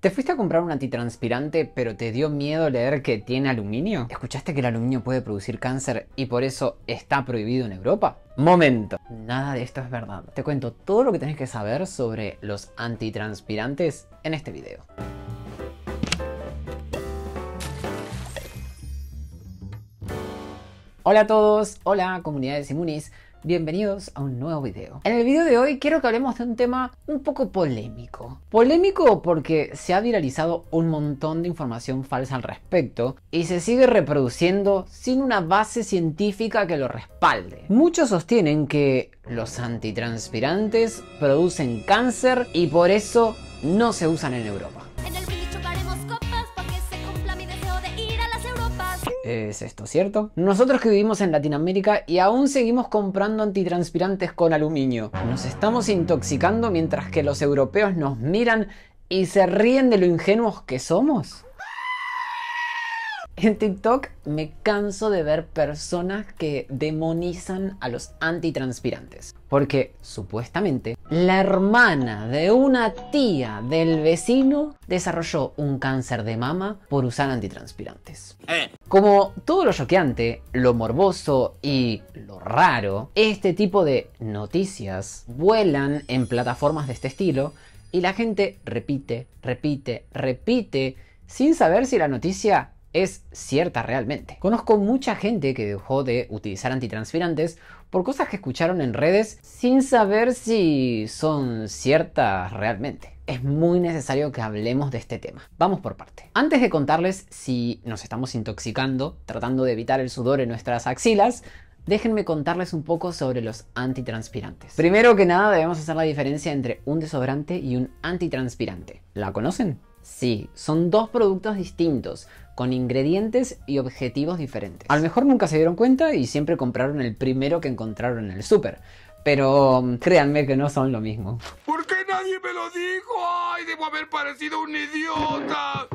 ¿Te fuiste a comprar un antitranspirante pero te dio miedo leer que tiene aluminio? ¿Escuchaste que el aluminio puede producir cáncer y por eso está prohibido en Europa? Momento, nada de esto es verdad. Te cuento todo lo que tenés que saber sobre los antitranspirantes en este video. Hola a todos, hola comunidad de Simunis, bienvenidos a un nuevo video. En el video de hoy quiero que hablemos de un tema un poco polémico. Polémico porque se ha viralizado un montón de información falsa al respecto y se sigue reproduciendo sin una base científica que lo respalde. Muchos sostienen que los antitranspirantes producen cáncer y por eso no se usan en Europa. ¿Es esto cierto? Nosotros que vivimos en Latinoamérica y aún seguimos comprando antitranspirantes con aluminio. Nos estamos intoxicando mientras que los europeos nos miran y se ríen de lo ingenuos que somos. En TikTok me canso de ver personas que demonizan a los antitranspirantes. Porque supuestamente la hermana de una tía del vecino desarrolló un cáncer de mama por usar antitranspirantes. Como todo lo choqueante, lo morboso y lo raro, este tipo de noticias vuelan en plataformas de este estilo y la gente repite sin saber si la noticia es cierta realmente. Conozco mucha gente que dejó de utilizar antitranspirantes por cosas que escucharon en redes sin saber si son ciertas realmente. Es muy necesario que hablemos de este tema. Vamos por parte. Antes de contarles si nos estamos intoxicando, tratando de evitar el sudor en nuestras axilas, déjenme contarles un poco sobre los antitranspirantes. Primero que nada debemos hacer la diferencia entre un desodorante y un antitranspirante. ¿La conocen? Sí, son dos productos distintos, con ingredientes y objetivos diferentes. A lo mejor nunca se dieron cuenta y siempre compraron el primero que encontraron en el súper. Pero créanme que no son lo mismo. ¿Por qué nadie me lo dijo? ¡Ay, debo haber parecido un idiota!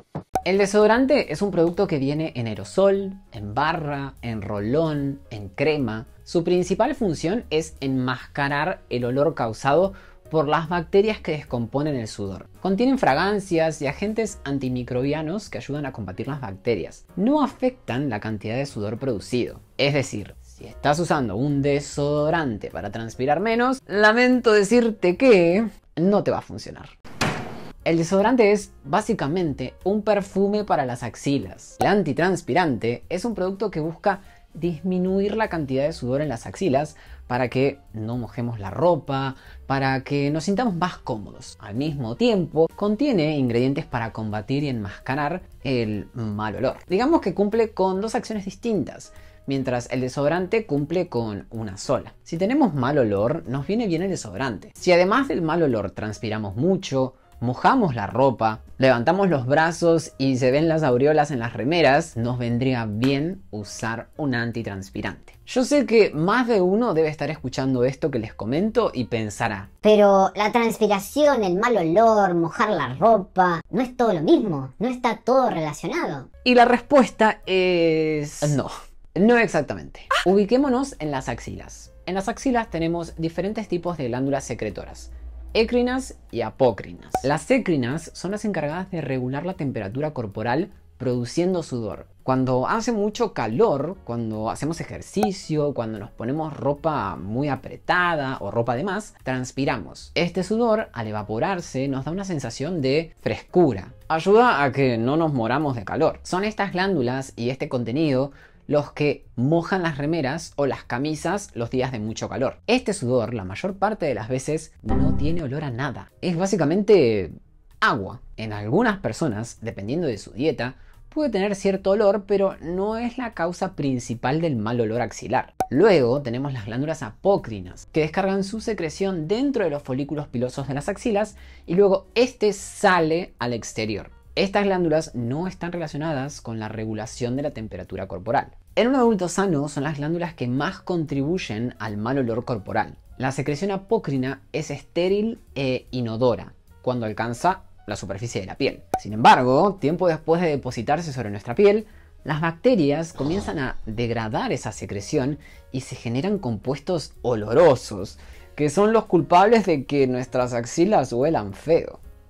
El desodorante es un producto que viene en aerosol, en barra, en rolón, en crema. Su principal función es enmascarar el olor causado por las bacterias que descomponen el sudor. Contienen fragancias y agentes antimicrobianos que ayudan a combatir las bacterias. No afectan la cantidad de sudor producido. Es decir, si estás usando un desodorante para transpirar menos, lamento decirte que no te va a funcionar. El desodorante es básicamente un perfume para las axilas. El antitranspirante es un producto que busca disminuir la cantidad de sudor en las axilas para que no mojemos la ropa, para que nos sintamos más cómodos. Al mismo tiempo, contiene ingredientes para combatir y enmascarar el mal olor. Digamos que cumple con dos acciones distintas, mientras el desodorante cumple con una sola. Si tenemos mal olor, nos viene bien el desodorante. Si además del mal olor transpiramos mucho, mojamos la ropa, levantamos los brazos y se ven las aureolas en las remeras, nos vendría bien usar un antitranspirante. Yo sé que más de uno debe estar escuchando esto que les comento y pensará: pero la transpiración, el mal olor, mojar la ropa, ¿no es todo lo mismo? ¿No está todo relacionado? Y la respuesta es no exactamente. Ubiquémonos en las axilas. En las axilas tenemos diferentes tipos de glándulas secretoras: écrinas y apócrinas. Las écrinas son las encargadas de regular la temperatura corporal produciendo sudor. Cuando hace mucho calor, cuando hacemos ejercicio, cuando nos ponemos ropa muy apretada o ropa de más, transpiramos. Este sudor, al evaporarse, nos da una sensación de frescura. Ayuda a que no nos moramos de calor. Son estas glándulas y este contenido los que mojan las remeras o las camisas los días de mucho calor. Este sudor, la mayor parte de las veces, no tiene olor a nada. Es básicamente agua. En algunas personas, dependiendo de su dieta, puede tener cierto olor, pero no es la causa principal del mal olor axilar. Luego tenemos las glándulas apócrinas, que descargan su secreción dentro de los folículos pilosos de las axilas y luego este sale al exterior. Estas glándulas no están relacionadas con la regulación de la temperatura corporal. En un adulto sano son las glándulas que más contribuyen al mal olor corporal. La secreción apócrina es estéril e inodora cuando alcanza la superficie de la piel. Sin embargo, tiempo después de depositarse sobre nuestra piel, las bacterias comienzan a degradar esa secreción y se generan compuestos olorosos que son los culpables de que nuestras axilas huelan feo.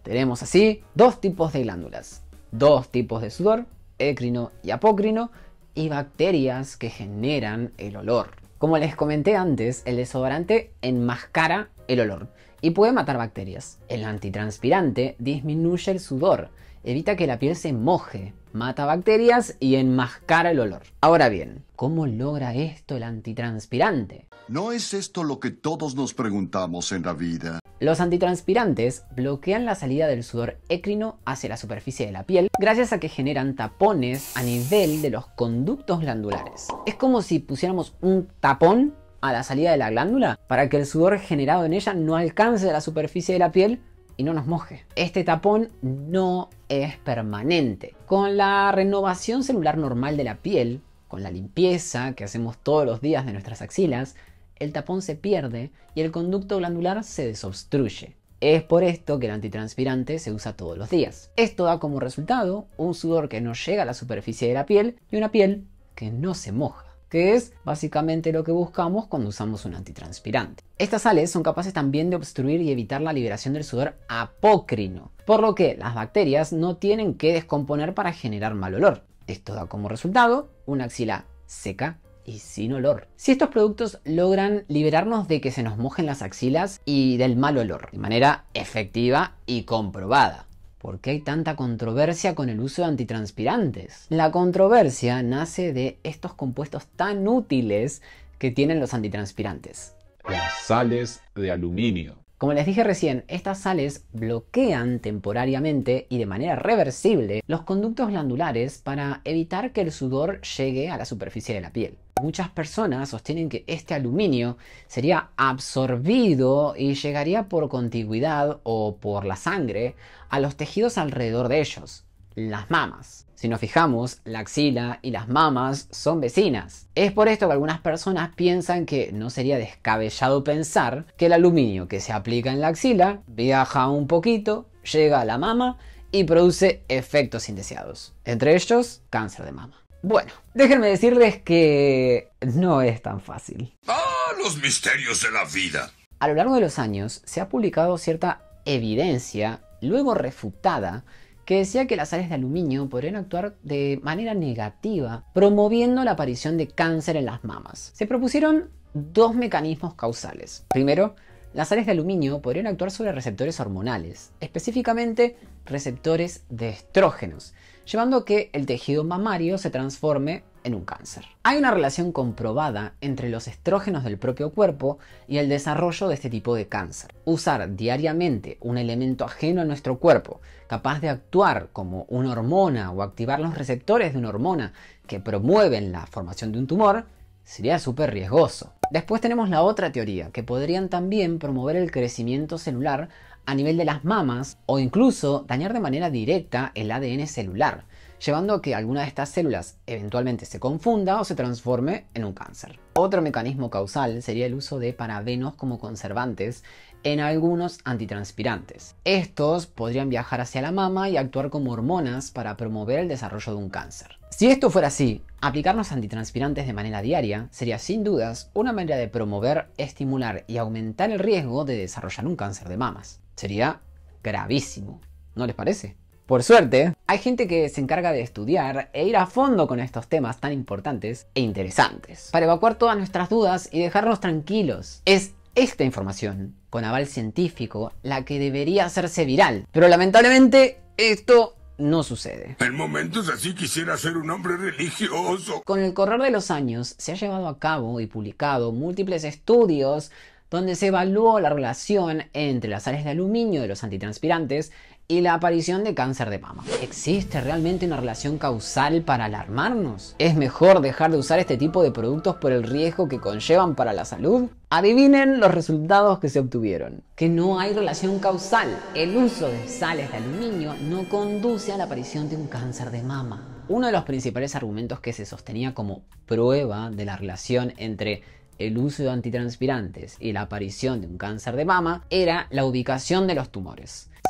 Tenemos así dos tipos de glándulas, dos tipos de sudor, écrino y apócrino, y bacterias que generan el olor. Como les comenté antes, el desodorante enmascara el olor y puede matar bacterias. El antitranspirante disminuye el sudor, evita que la piel se moje, mata bacterias y enmascara el olor. Ahora bien, ¿cómo logra esto el antitranspirante? ¿No es esto lo que todos nos preguntamos en la vida? Los antitranspirantes bloquean la salida del sudor écrino hacia la superficie de la piel gracias a que generan tapones a nivel de los conductos glandulares. Es como si pusiéramos un tapón a la salida de la glándula para que el sudor generado en ella no alcance la superficie de la piel y no nos moje. Este tapón no es permanente. Con la renovación celular normal de la piel, con la limpieza que hacemos todos los días de nuestras axilas, el tapón se pierde y el conducto glandular se desobstruye. Es por esto que el antitranspirante se usa todos los días. Esto da como resultado un sudor que no llega a la superficie de la piel y una piel que no se moja, que es básicamente lo que buscamos cuando usamos un antitranspirante. Estas sales son capaces también de obstruir y evitar la liberación del sudor apócrino, por lo que las bacterias no tienen que descomponer para generar mal olor. Esto da como resultado una axila seca y sin olor. Si estos productos logran liberarnos de que se nos mojen las axilas y del mal olor de manera efectiva y comprobada. ¿Por qué hay tanta controversia con el uso de antitranspirantes? La controversia nace de estos compuestos tan útiles que tienen los antitranspirantes. Las sales de aluminio. Como les dije recién, estas sales bloquean temporariamente y de manera reversible los conductos glandulares para evitar que el sudor llegue a la superficie de la piel. Muchas personas sostienen que este aluminio sería absorbido y llegaría por contigüidad o por la sangre a los tejidos alrededor de ellos, las mamas. Si nos fijamos, la axila y las mamas son vecinas. Es por esto que algunas personas piensan que no sería descabellado pensar que el aluminio que se aplica en la axila viaja un poquito, llega a la mama y produce efectos indeseados, entre ellos cáncer de mama. Bueno, déjenme decirles que no es tan fácil. ¡Ah, los misterios de la vida! A lo largo de los años se ha publicado cierta evidencia, luego refutada, que decía que las sales de aluminio podrían actuar de manera negativa, promoviendo la aparición de cáncer en las mamas. Se propusieron dos mecanismos causales. Primero, las sales de aluminio podrían actuar sobre receptores hormonales, específicamente receptores de estrógenos, llevando a que el tejido mamario se transforme en un cáncer. Hay una relación comprobada entre los estrógenos del propio cuerpo y el desarrollo de este tipo de cáncer. Usar diariamente un elemento ajeno a nuestro cuerpo, capaz de actuar como una hormona o activar los receptores de una hormona que promueven la formación de un tumor, sería súper riesgoso. Después tenemos la otra teoría, que podrían también promover el crecimiento celular a nivel de las mamas o incluso dañar de manera directa el ADN celular, llevando a que alguna de estas células eventualmente se confunda o se transforme en un cáncer. Otro mecanismo causal sería el uso de parabenos como conservantes en algunos antitranspirantes. Estos podrían viajar hacia la mama y actuar como hormonas para promover el desarrollo de un cáncer. Si esto fuera así, aplicarnos antitranspirantes de manera diaria sería sin dudas una manera de promover, estimular y aumentar el riesgo de desarrollar un cáncer de mamas. Sería gravísimo, ¿no les parece? Por suerte, hay gente que se encarga de estudiar e ir a fondo con estos temas tan importantes e interesantes, para evacuar todas nuestras dudas y dejarnos tranquilos. Es esta información, con aval científico, la que debería hacerse viral, pero lamentablemente esto no sucede. En momentos así quisiera ser un hombre religioso. Con el correr de los años se ha llevado a cabo y publicado múltiples estudios donde se evaluó la relación entre las sales de aluminio de los antitranspirantes y la aparición de cáncer de mama. ¿Existe realmente una relación causal para alarmarnos? ¿Es mejor dejar de usar este tipo de productos por el riesgo que conllevan para la salud? Adivinen los resultados que se obtuvieron. Que no hay relación causal. El uso de sales de aluminio no conduce a la aparición de un cáncer de mama. Uno de los principales argumentos que se sostenía como prueba de la relación entre el uso de antitranspirantes y la aparición de un cáncer de mama era la ubicación de los tumores.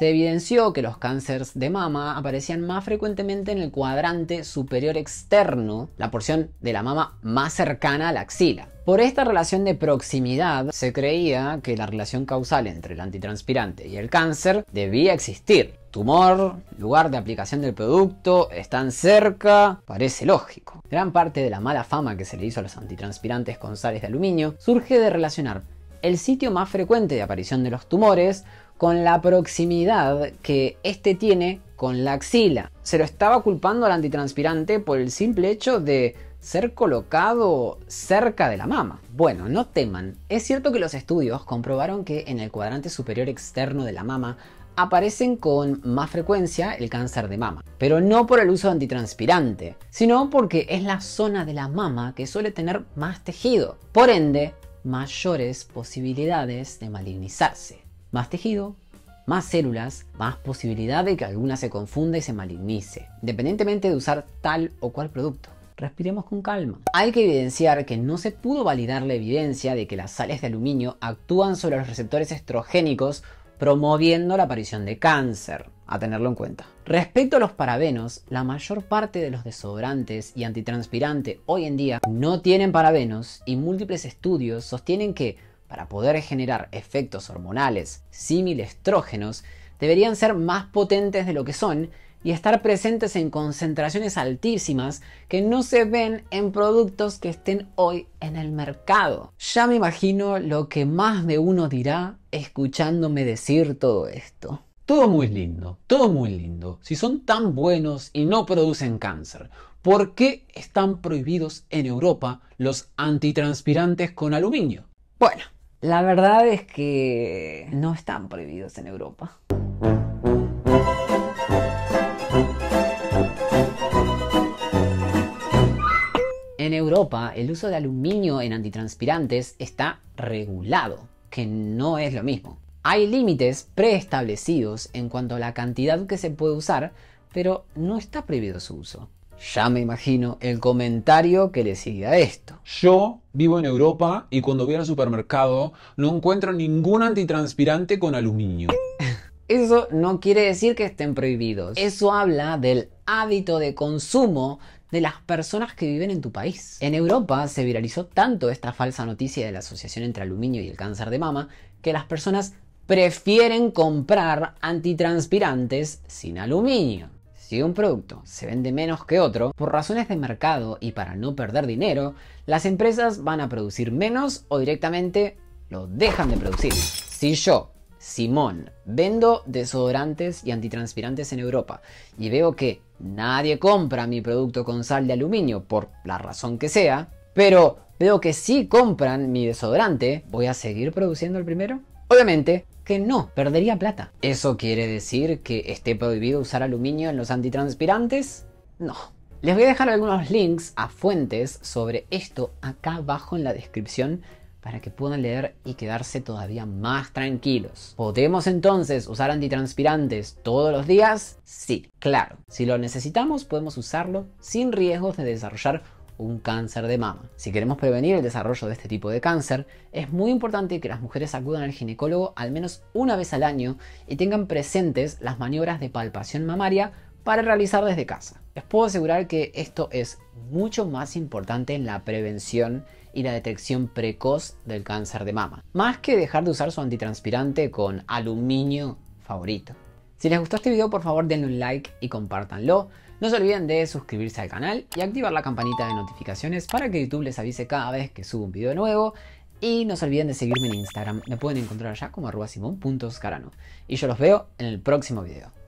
se evidenció que los cánceres de mama aparecían más frecuentemente en el cuadrante superior externo, la porción de la mama más cercana a la axila. Por esta relación de proximidad, se creía que la relación causal entre el antitranspirante y el cáncer debía existir. Tumor, lugar de aplicación del producto, están cerca, parece lógico. Gran parte de la mala fama que se le hizo a los antitranspirantes con sales de aluminio surge de relacionar el sitio más frecuente de aparición de los tumores con la proximidad que éste tiene con la axila. Se lo estaba culpando al antitranspirante por el simple hecho de ser colocado cerca de la mama. Bueno, no teman, es cierto que los estudios comprobaron que en el cuadrante superior externo de la mama aparecen con más frecuencia el cáncer de mama, pero no por el uso de antitranspirante, sino porque es la zona de la mama que suele tener más tejido, por ende, mayores posibilidades de malignizarse. Más tejido, más células, más posibilidad de que alguna se confunda y se malignice, independientemente de usar tal o cual producto. Respiremos con calma. Hay que evidenciar que no se pudo validar la evidencia de que las sales de aluminio actúan sobre los receptores estrogénicos promoviendo la aparición de cáncer, a tenerlo en cuenta. Respecto a los parabenos, la mayor parte de los desodorantes y antitranspirantes hoy en día no tienen parabenos y múltiples estudios sostienen que para poder generar efectos hormonales símil estrógenos deberían ser más potentes de lo que son y estar presentes en concentraciones altísimas que no se ven en productos que estén hoy en el mercado. Ya me imagino lo que más de uno dirá escuchándome decir todo esto. Todo muy lindo, todo muy lindo. Si son tan buenos y no producen cáncer, ¿por qué están prohibidos en Europa los antitranspirantes con aluminio? Bueno, la verdad es que no están prohibidos en Europa. En Europa, el uso de aluminio en antitranspirantes está regulado, que no es lo mismo. Hay límites preestablecidos en cuanto a la cantidad que se puede usar, pero no está prohibido su uso. Ya me imagino el comentario que le sigue a esto. Yo vivo en Europa y cuando voy al supermercado no encuentro ningún antitranspirante con aluminio. Eso no quiere decir que estén prohibidos. Eso habla del hábito de consumo de las personas que viven en tu país. En Europa se viralizó tanto esta falsa noticia de la asociación entre aluminio y el cáncer de mama que las personas prefieren comprar antitranspirantes sin aluminio. Si un producto se vende menos que otro, por razones de mercado y para no perder dinero, las empresas van a producir menos o directamente lo dejan de producir. Si yo, Simón, vendo desodorantes y antitranspirantes en Europa y veo que nadie compra mi producto con sal de aluminio por la razón que sea, pero veo que sí compran mi desodorante, ¿voy a seguir produciendo el primero? Obviamente que no, perdería plata. ¿Eso quiere decir que esté prohibido usar aluminio en los antitranspirantes? No. Les voy a dejar algunos links a fuentes sobre esto acá abajo en la descripción para que puedan leer y quedarse todavía más tranquilos. ¿Podemos entonces usar antitranspirantes todos los días? Sí, claro. Si lo necesitamos, podemos usarlo sin riesgos de desarrollar un cáncer de mama. Si queremos prevenir el desarrollo de este tipo de cáncer, es muy importante que las mujeres acudan al ginecólogo al menos una vez al año y tengan presentes las maniobras de palpación mamaria para realizar desde casa. Les puedo asegurar que esto es mucho más importante en la prevención y la detección precoz del cáncer de mama, más que dejar de usar su antitranspirante con aluminio favorito. Si les gustó este video, por favor denle un like y compártanlo. No se olviden de suscribirse al canal y activar la campanita de notificaciones para que YouTube les avise cada vez que subo un video nuevo. Y no se olviden de seguirme en Instagram, me pueden encontrar allá como @simon.scarano. Y yo los veo en el próximo video.